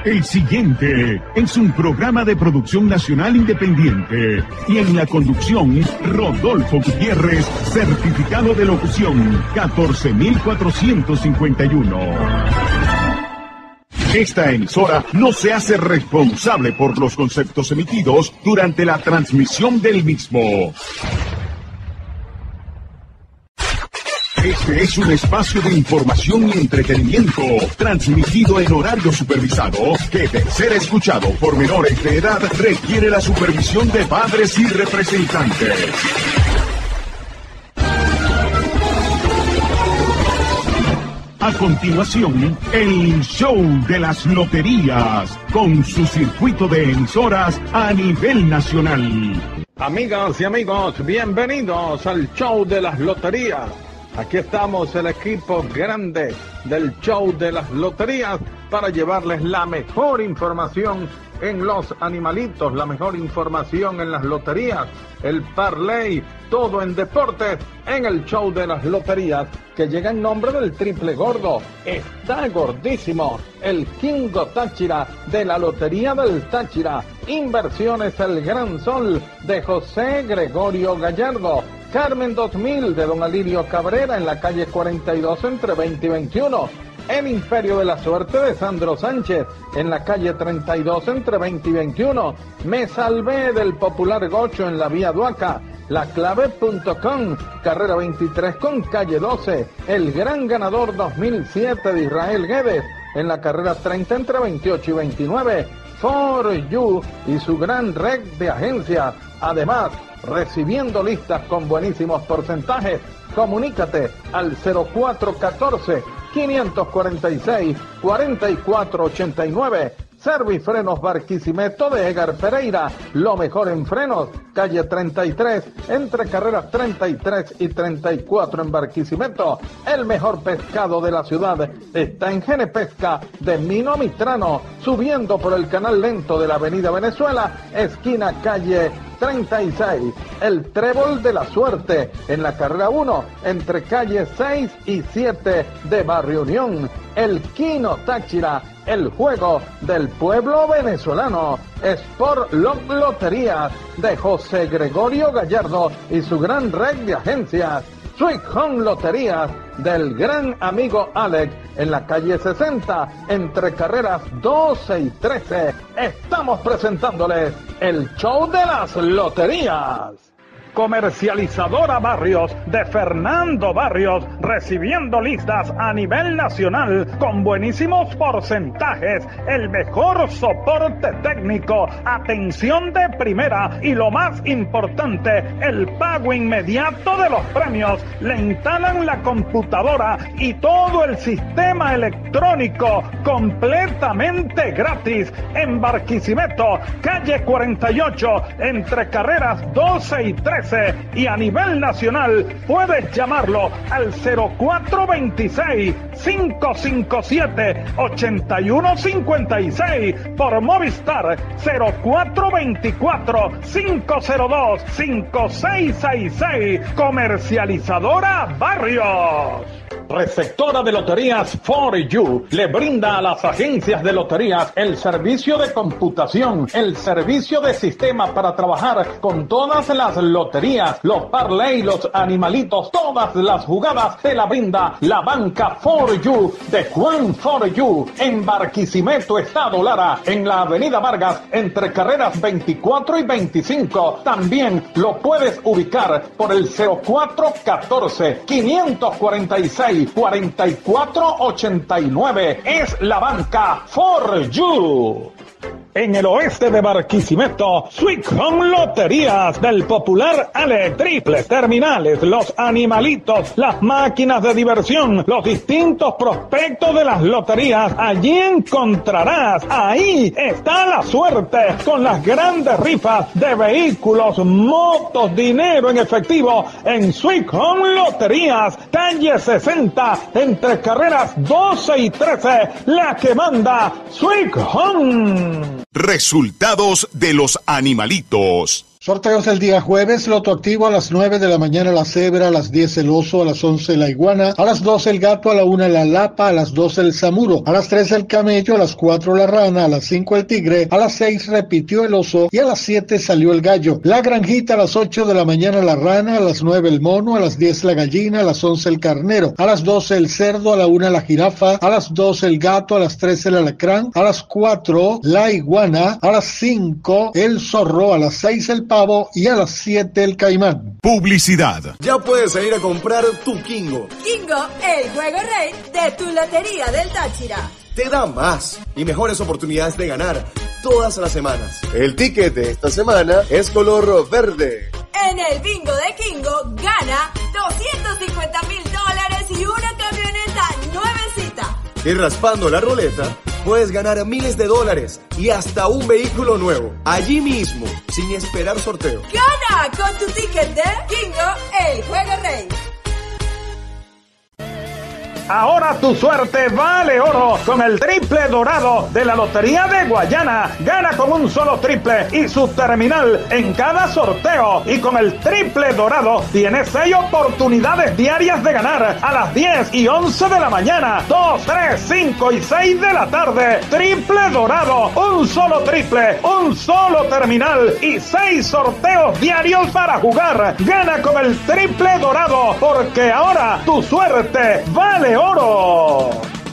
El siguiente es un programa de producción nacional independiente y en la conducción Rodolfo Gutiérrez, certificado de locución 14451. Esta emisora no se hace responsable por los conceptos emitidos durante la transmisión del mismo. Este es un espacio de información y entretenimiento transmitido en horario supervisado que, de ser escuchado por menores de edad, requiere la supervisión de padres y representantes. A continuación, el show de las loterías, con su circuito de emisoras a nivel nacional. Amigas y amigos, bienvenidos al show de las loterías. Aquí estamos, el equipo grande del show de las loterías, para llevarles la mejor información en los animalitos, la mejor información en las loterías, el parlay, todo en deportes, en el show de las loterías, que llega en nombre del triple gordo. Está gordísimo, el Kingo Táchira de la Lotería del Táchira. Inversiones El Gran Sol de José Gregorio Gallardo. Carmen 2000 de Don Alirio Cabrera en la calle 42 entre 20 y 21. El Imperio de la Suerte de Sandro Sánchez en la calle 32 entre 20 y 21. Me Salvé del Popular Gocho en la vía Duaca. Laclave.com, carrera 23 con calle 12. El Gran Ganador 2007 de Israel Guedes en la carrera 30 entre 28 y 29. For You y su gran red de agencias. Además, recibiendo listas con buenísimos porcentajes. Comunícate al 0414-546-4489. Servifrenos Barquisimeto de Edgar Pereira, lo mejor en frenos, calle 33, entre carreras 33 y 34 en Barquisimeto. El mejor pescado de la ciudad está en Genepesca de Mino Mitrano, subiendo por el canal lento de la avenida Venezuela, esquina calle 36. El Trébol de la Suerte en la carrera 1, entre calle 6 y 7 de Barrio Unión. El Kino Táchira, el juego del pueblo venezolano. Sport Loterías de José Gregorio Gallardo y su gran red de agencias. Sweet Home Loterías del gran amigo Alex en la calle 60 entre carreras 12 y 13. Estamos presentándoles el show de las loterías. Comercializadora Barrios de Fernando Barrios, recibiendo listas a nivel nacional con buenísimos porcentajes, el mejor soporte técnico, atención de primera y lo más importante, el pago inmediato de los premios. Le instalan la computadora y todo el sistema electrónico completamente gratis en Barquisimeto, calle 48, entre carreras 12 y 13. Y a nivel nacional puedes llamarlo al 0426-557-8156, por Movistar 0424-502-5666. Comercializadora Barrios. Receptora de loterías For You le brinda a las agencias de loterías el servicio de computación, el servicio de sistema para trabajar con todas las loterías, los parlay, los animalitos, todas las jugadas te la brinda la banca For You de Juan For You en Barquisimeto, Estado Lara, en la avenida Vargas, entre carreras 24 y 25. También lo puedes ubicar por el 0414-546-4489. Es la banca For You. En el oeste de Barquisimeto, Sweet Home Loterías del popular Ale, triples, terminales, los animalitos, las máquinas de diversión, los distintos prospectos de las loterías. Allí encontrarás, ahí está la suerte, con las grandes rifas de vehículos, motos, dinero en efectivo, en Sweet Home Loterías, calle 60, entre carreras 12 y 13, la que manda Sweet Home. Resultados de los animalitos. Sorteos del día jueves, loto activo a las 9 de la mañana la cebra, a las 10 el oso, a las 11 la iguana, a las 12 el gato, a la 1 la lapa, a las 12 el samuro, a las 3 el camello, a las 4 la rana, a las 5 el tigre, a las 6 repitió el oso y a las 7 salió el gallo. La granjita a las 8 de la mañana la rana, a las 9 el mono, a las 10 la gallina, a las 11 el carnero, a las 12 el cerdo, a la 1 la jirafa, a las 12 el gato, a las 13 el alacrán, a las 4 la iguana, a las 5 el zorro, a las 6 el pavo y a las 7 el caimán. Publicidad. Ya puedes salir a comprar tu Kingo. Kingo, el juego rey de tu lotería del Táchira. Te da más y mejores oportunidades de ganar todas las semanas. El ticket de esta semana es color verde. En el bingo de Kingo gana $250,000 y una camioneta nuevecita. Y raspando la ruleta, puedes ganar miles de dólares y hasta un vehículo nuevo, allí mismo, sin esperar sorteo. ¡Gana con tu ticket de Kingo, el juego rey! Ahora tu suerte vale oro con el triple dorado de la Lotería de Guayana. Gana con un solo triple y su terminal en cada sorteo. Y con el triple dorado tienes 6 oportunidades diarias de ganar a las 10 y 11 de la mañana, 2, 3, 5 y 6 de la tarde. Triple dorado, un solo triple, un solo terminal y 6 sorteos diarios para jugar. Gana con el triple dorado porque ahora tu suerte vale oro.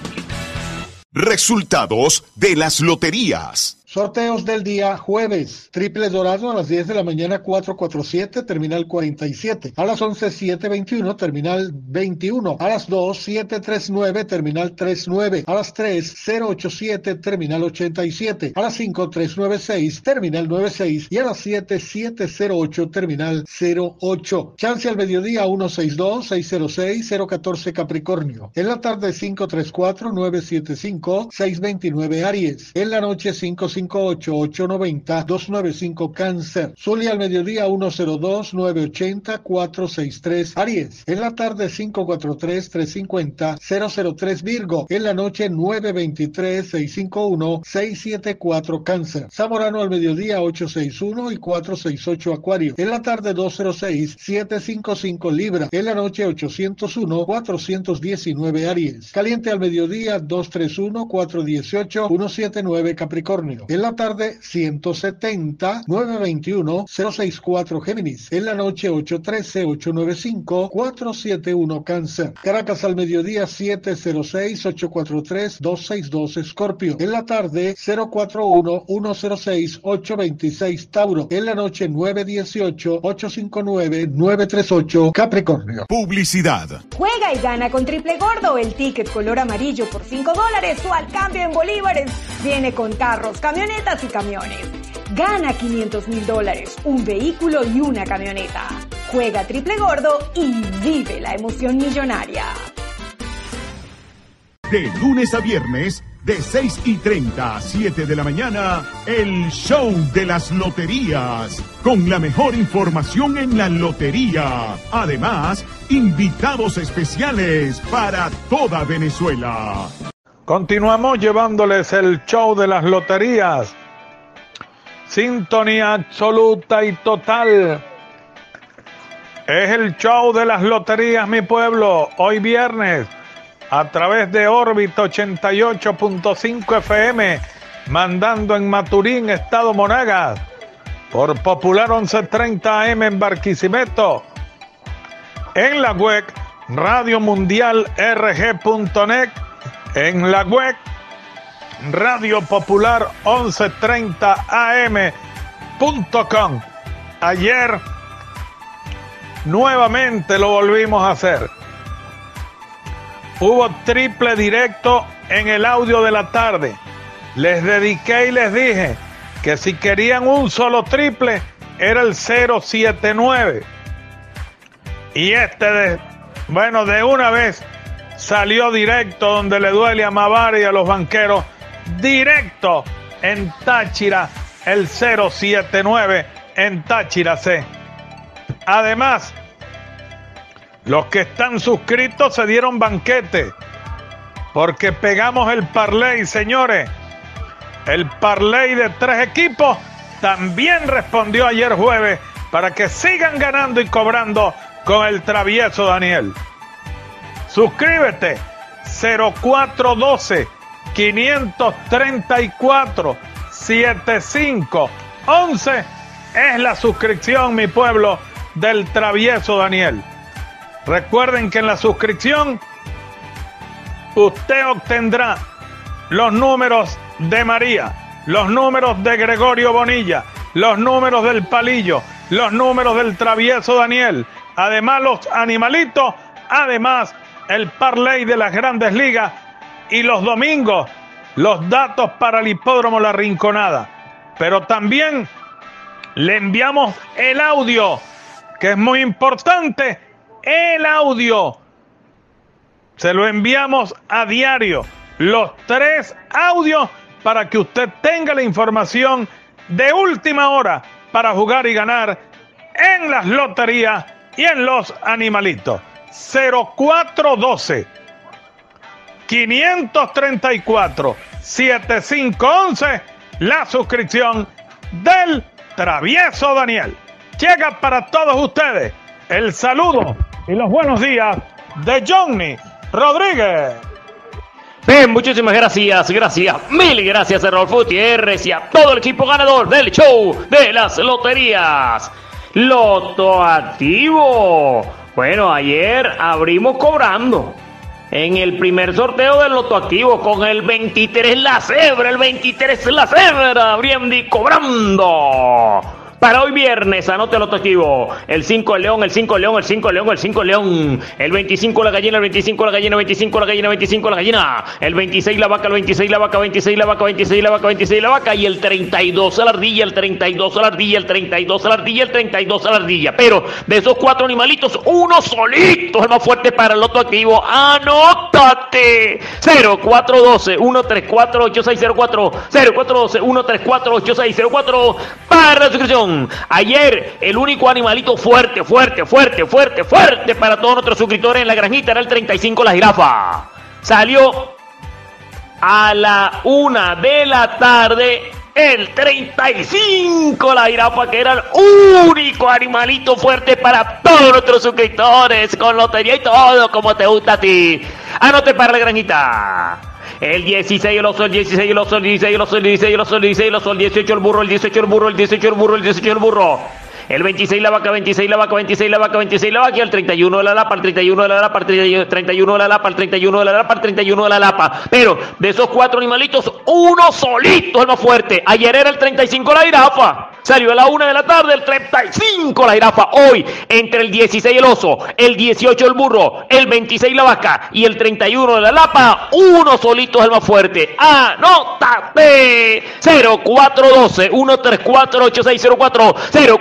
Resultados de las loterías. Sorteos del día jueves. Triple dorado a las 10 de la mañana 447, terminal 47. A las 11, 721, terminal 21. A las 2, 739, terminal 39. A las 3, 087, terminal 87. A las 5, 396, terminal 96. Y a las 7, 708, terminal 08. Chance al mediodía 162, 606, 014 Capricornio. En la tarde 534, 975, 629 Aries. En la noche 558, 890, 295 Cáncer. Zulia al mediodía 102, 980, 463 Aries. En la tarde 543, 350, 003 Virgo. En la noche 923, 651, 674 Cáncer. Zamorano al mediodía 861 y 468 Acuario. En la tarde 206, 755 Libra. En la noche 801, 419 Aries. Caliente al mediodía 231, 418, 179 Capricornio. En la tarde 170, 921, 064 Géminis. En la noche 813, 895, 471 Cáncer. Caracas al mediodía 706, 843, 262 Escorpio. En la tarde 041, 106, 826 Tauro. En la noche 918, 859, 938 Capricornio. Publicidad. Juega y gana con Triple Gordo, el ticket color amarillo por $5 o al cambio en bolívares. Viene con carros, camionetas y camiones. Gana $500,000, un vehículo y una camioneta. Juega Triple Gordo y vive la emoción millonaria. De lunes a viernes, de 6:30 a 7 de la mañana, el show de las loterías, con la mejor información en la lotería. Además, invitados especiales para toda Venezuela. Continuamos llevándoles el show de las loterías. Sintonía absoluta y total. Es el show de las loterías, mi pueblo. Hoy viernes, a través de órbita 88.5 FM, mandando en Maturín, Estado Monagas, por Popular 1130 AM en Barquisimeto, en la web radiomundialrg.net, en la web Radio Popular 1130 AM.com. Ayer nuevamente lo volvimos a hacer. Hubo triple directo en el audio de la tarde. Les dediqué y les dije que si querían un solo triple era el 079. Y de una vez salió directo donde le duele a Mavar y a los banqueros. Directo en Táchira, el 079 en Táchira C. Además, los que están suscritos se dieron banquete, porque pegamos el parlay, señores. El parlay de 3 equipos también respondió ayer jueves para que sigan ganando y cobrando con el travieso Daniel. Suscríbete 0412-534-7511 es la suscripción, mi pueblo, del travieso Daniel. Recuerden que en la suscripción usted obtendrá los números de María, los números de Gregorio Bonilla, los números del Palillo, los números del travieso Daniel, además los animalitos, además el parlay de las Grandes Ligas y los domingos los datos para el hipódromo La Rinconada. Pero también le enviamos el audio, que es muy importante, el audio. Se lo enviamos a diario, los 3 audios, para que usted tenga la información de última hora para jugar y ganar en las loterías y en los animalitos. 0412-534-7511, la suscripción del travieso Daniel. Llega para todos ustedes el saludo y los buenos días de Johnny Rodríguez. Bien, muchísimas gracias, mil gracias a Rodolfo Gutiérrez y a todo el equipo ganador del show de las loterías. Loto Activo. Bueno, ayer abrimos cobrando en el primer sorteo del Loto Activo con el 23 la cebra, abriendo y cobrando. Para hoy viernes, anote el Loto Activo. El 5 el león, el 5 el león, el 5 el león, el 5 el león. El 25 la gallina, el 25 la gallina, 25 la gallina, 25 la gallina. El 26 la vaca, el 26 la vaca, 26 la vaca, 26 la vaca, 26 la vaca. Y el 32 a la ardilla, el 32 a la ardilla, el 32 a la ardilla, el 32 a la ardilla. Pero de esos 4 animalitos, uno solito es el más fuerte para el Loto Activo. ¡Anótate! 0412-134-8604. 0412-134-8604 para la suscripción. Ayer, el único animalito fuerte para todos nuestros suscriptores en la granjita era el 35, la jirafa. Salió a la 1 de la tarde el 35, la jirafa, que era el único animalito fuerte para todos nuestros suscriptores, con lotería y todo, como te gusta a ti. Anote para la granjita. El 16 el oso, el 16 el oso, el 16 el oso, el 16 el oso, el 16 el oso, el 18 el burro, el 18 el burro, el 18 el burro, el 18 el burro. El 26 la vaca, 26 la vaca, 26 la vaca, 26 la vaca, y el 31 de la lapa, el 31 de la lapa, el 31 de la lapa, el 31 de la lapa, el 31 de la lapa. Pero de esos 4 animalitos, uno solito es el más fuerte. Ayer era el 35 la jirafa. Salió a la 1 de la tarde el 35 la jirafa. Hoy, entre el 16 el oso, el 18 el burro, el 26 la vaca y el 31 de la lapa, uno solito es el más fuerte. ¡Anótate! 0412-134-8604.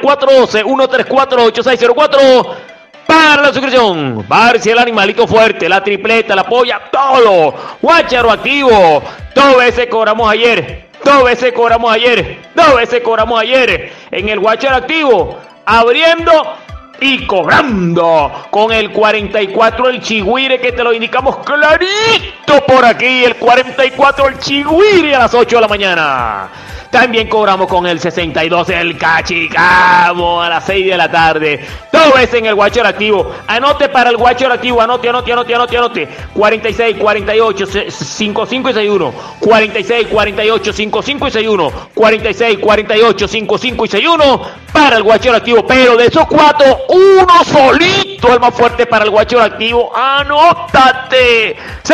0412-134-8604 para la suscripción. Para si el animalito fuerte, la tripleta, la polla, todo. Guácharo Activo. 2 veces cobramos ayer. 2 veces cobramos ayer en el Guácharo Activo, abriendo y cobrando con el 44 el Chigüire, que te lo indicamos clarito por aquí, el 44 el Chigüire a las 8 de la mañana. También cobramos con el 62 el Cachicamo a las 6 de la tarde. 2 veces en el Guácharo Activo. Anote para el Guácharo Activo. Anote. 46, 48, 55 y 61. 46, 48, 55 y 61. 46, 48, 55 y 61 para el Guácharo Activo. Pero de esos 4, uno solito el más fuerte para el Guácharo Activo. Anótate.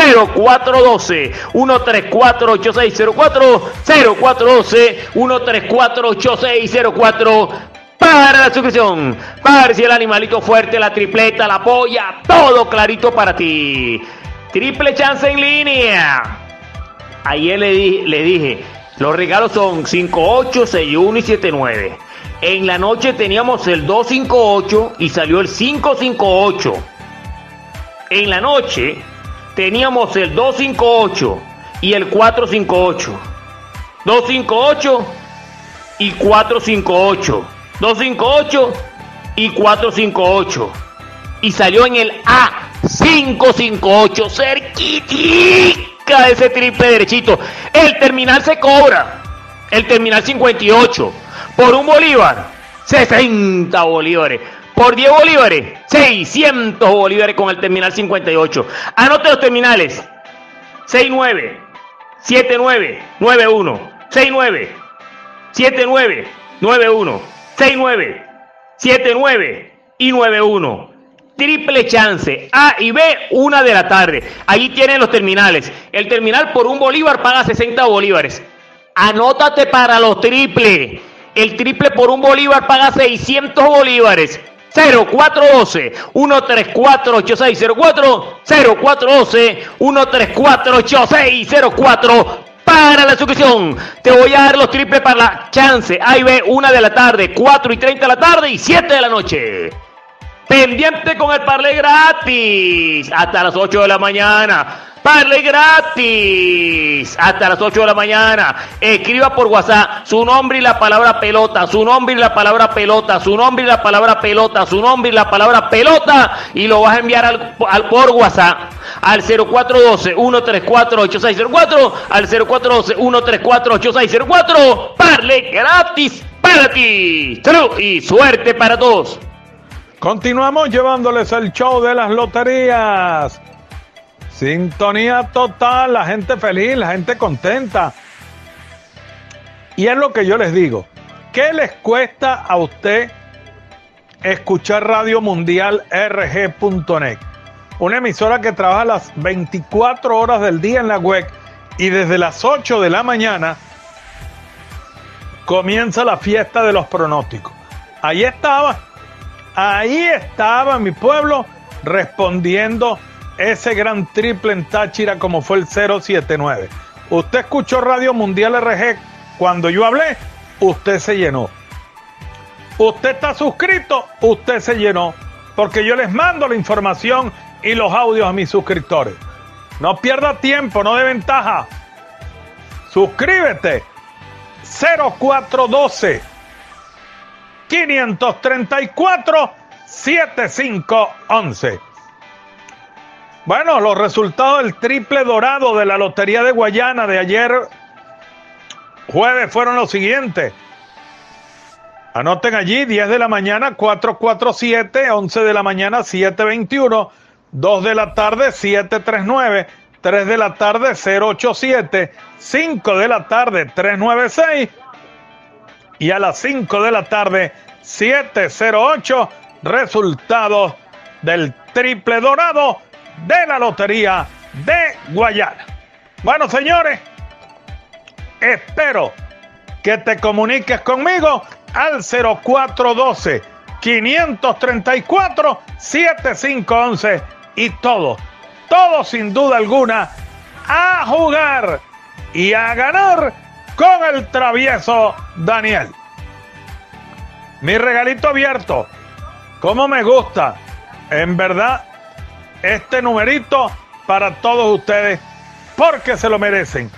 0412-134-8604. 0412-134-8604 para la suscripción. Para si el animalito fuerte, la tripleta, la polla, todo clarito para ti. Triple chance en línea. Ayer le dije, los regalos son 58, 61 y 79. En la noche teníamos el 258 y salió el 558. En la noche teníamos el 258 y el 458. 258 y 458. 258 y 458. Y salió en el A558, cerquitica de ese triple derechito. El terminal se cobra. El terminal 58. Por 1 bolívar, 60 bolívares. Por 10 bolívares, 600 bolívares con el terminal 58. Anote los terminales. 69, 79, 91. 69, 79, 91. 69, 79 y 91. Triple chance, A y B, 1 de la tarde. Allí tienen los terminales. El terminal por 1 bolívar paga 60 bolívares. Anótate para los triples. El triple por 1 bolívar paga 600 bolívares. 0412-134-8604. 0412-134-8604. Para la suscripción. Te voy a dar los triples para la chance. A y B, 1 de la tarde, 4 y 30 de la tarde y 7 de la noche. Pendiente con el parlay gratis hasta las 8 de la mañana. Parlay gratis hasta las 8 de la mañana. Escriba por WhatsApp su nombre y la palabra pelota, su nombre y la palabra pelota, su nombre y la palabra pelota, su nombre y la palabra pelota, y lo vas a enviar por WhatsApp al 0412-134-8604, al 0412-134-8604. Parlay gratis para ti. Salud y suerte para todos. Continuamos llevándoles el show de las loterías. Sintonía total, la gente feliz, la gente contenta. Y es lo que yo les digo. ¿Qué les cuesta a usted escuchar Radio Mundial RG.net? Una emisora que trabaja las 24 horas del día en la web, y desde las 8 de la mañana comienza la fiesta de los pronósticos. Ahí estaba mi pueblo respondiendo ese gran triple en Táchira como fue el 079. Usted escuchó Radio Mundial RG, cuando yo hablé, usted se llenó. Usted está suscrito, usted se llenó, porque yo les mando la información y los audios a mis suscriptores. No pierda tiempo, no de ventaja. Suscríbete. 0412 534 7511. Bueno, los resultados del triple dorado de la Lotería de Guayana de ayer jueves fueron los siguientes. Anoten allí: 10 de la mañana 447, 11 de la mañana 721, 2 de la tarde 739, 3 de la tarde 087, 5 de la tarde 396 y a las 5 de la tarde 708. Resultados del triple dorado de la Lotería de Guayana. Bueno, señores, espero que te comuniques conmigo al 0412 534 7511 y todo sin duda alguna a jugar y a ganar con el travieso Daniel. Mi regalito abierto, como me gusta, en verdad, este numerito para todos ustedes, porque se lo merecen.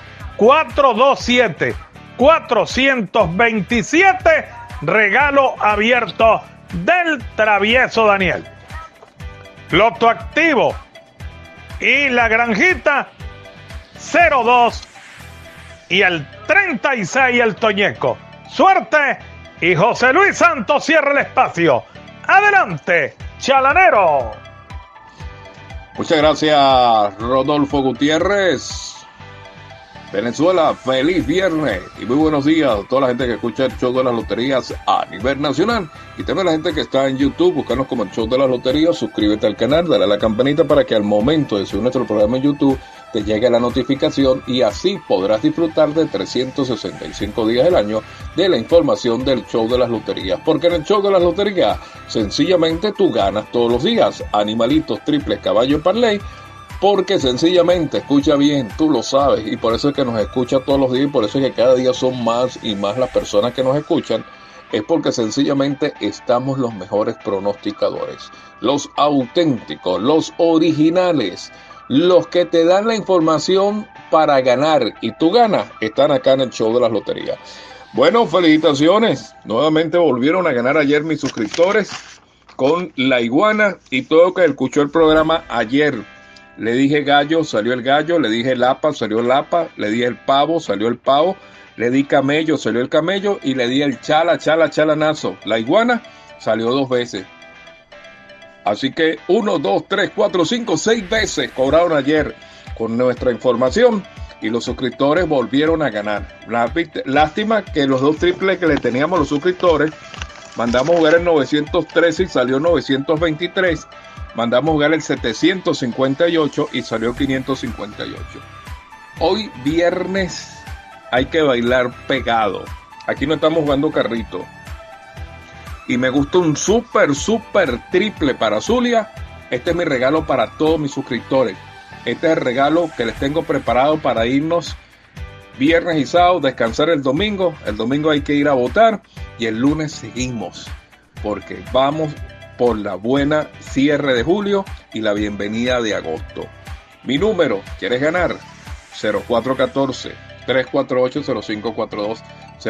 427-427, regalo abierto del travieso Daniel. Loto activo y la granjita 02 y el 36 el Toñeco. Suerte, y José Luis Santos cierra el espacio. Adelante, chalanero. Muchas gracias, Rodolfo Gutiérrez. Venezuela, feliz viernes y muy buenos días a toda la gente que escucha el show de las loterías a nivel nacional, y también a la gente que está en YouTube. Búscanos como el show de las loterías, suscríbete al canal, dale a la campanita para que al momento de subir nuestro programa en YouTube te llegue la notificación, y así podrás disfrutar de 365 días del año de la información del show de las loterías, porque en el show de las loterías sencillamente tú ganas todos los días animalitos, triples, caballo, parlay, porque sencillamente, escucha bien, tú lo sabes, y por eso es que nos escucha todos los días, y por eso es que cada día son más y más las personas que nos escuchan, es porque sencillamente estamos los mejores pronosticadores, los auténticos, los originales, los que te dan la información para ganar, y tú ganas, están acá en el show de las loterías. Bueno, felicitaciones, nuevamente volvieron a ganar ayer mis suscriptores con la iguana, y todo que escuchó el programa ayer. Le dije gallo, salió el gallo. Le dije lapa, salió lapa. Le dije el pavo, salió el pavo. Le di camello, salió el camello. Y le di el chalanazo. La iguana salió 2 veces. Así que 1, 2, 3, 4, 5, 6 veces cobraron ayer con nuestra información. Y los suscriptores volvieron a ganar. Lástima que los 2 triples que le teníamos a los suscriptores, mandamos jugar el 913 y salió 923. Mandamos jugar el 758 y salió 558. Hoy viernes hay que bailar pegado. Aquí no estamos jugando carrito. Y me gusta un súper triple para Zulia. Este es mi regalo para todos mis suscriptores. Este es el regalo que les tengo preparado para irnos viernes y sábado, descansar el domingo. El domingo hay que ir a votar y el lunes seguimos. Porque vamos por la buena cierre de julio y la bienvenida de agosto. Mi número, ¿quieres ganar? 0414-348-0542.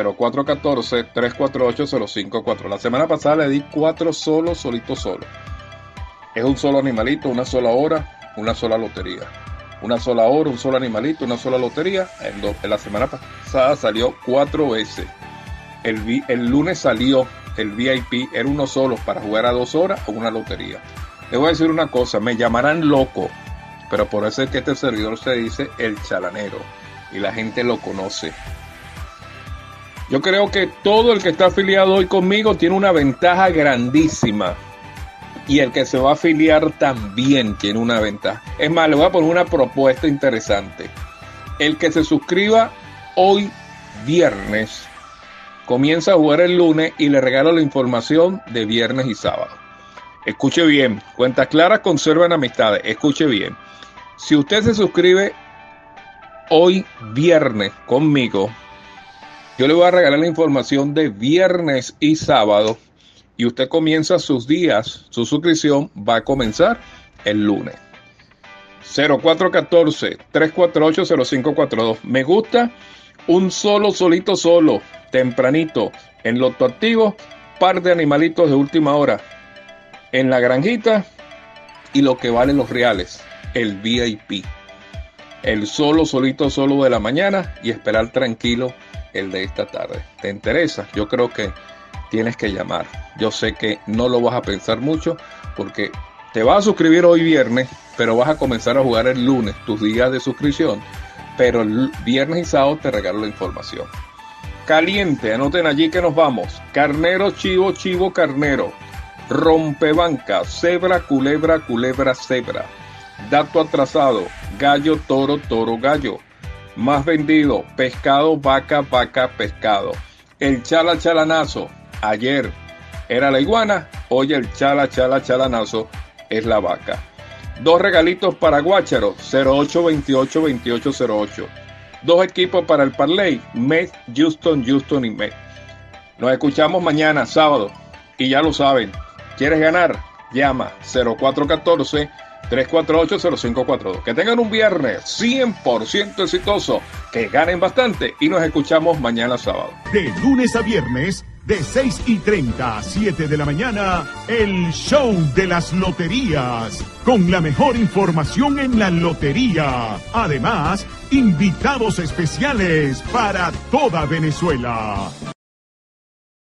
0414-348-0542. La semana pasada le di 4 solito. Es un solo animalito, una sola hora, una sola lotería. Una sola hora, un solo animalito, una sola lotería. En la semana pasada salió 4 veces. El lunes salió el VIP, era uno solo para jugar a 2 horas o una lotería. Les voy a decir una cosa, me llamarán loco, pero por eso es que este servidor se dice el chalanero y la gente lo conoce. Yo creo que todo el que está afiliado hoy conmigo tiene una ventaja grandísima. Y el que se va a afiliar también tiene una ventaja. Es más, le voy a poner una propuesta interesante. El que se suscriba hoy viernes comienza a jugar el lunes y le regalo la información de viernes y sábado. Escuche bien, cuentas claras conservan amistades. Escuche bien. Si usted se suscribe hoy viernes conmigo, yo le voy a regalar la información de viernes y sábado y usted comienza sus días, su suscripción va a comenzar el lunes. 0414-348-0542. Me gusta un solito, tempranito, en Loto Activo, par de animalitos de última hora, en la granjita y lo que valen los reales, el VIP. El solito de la mañana y esperar tranquilo el de esta tarde. ¿Te interesa? Yo creo que tienes que llamar. Yo sé que no lo vas a pensar mucho porque te vas a suscribir hoy viernes, pero vas a comenzar a jugar el lunes, tus días de suscripción, pero el viernes y sábado te regalo la información. Caliente, anoten allí que nos vamos. Carnero, chivo, carnero. Rompebanca, cebra, culebra, cebra. Dato atrasado, gallo, toro, gallo. Más vendido, pescado, vaca, pescado. El chalanazo, ayer era la iguana, hoy el chalanazo es la vaca. 2 regalitos para Guácharo, 0828-2808. 2 equipos para el parlay, Met, Houston y Met. Nos escuchamos mañana, sábado, y ya lo saben, ¿quieres ganar? Llama 0414-348-0542. Que tengan un viernes 100% exitoso, que ganen bastante y nos escuchamos mañana sábado. De lunes a viernes, de 6:30 a 7 de la mañana, el show de las loterías, con la mejor información en la lotería. Además, invitados especiales para toda Venezuela.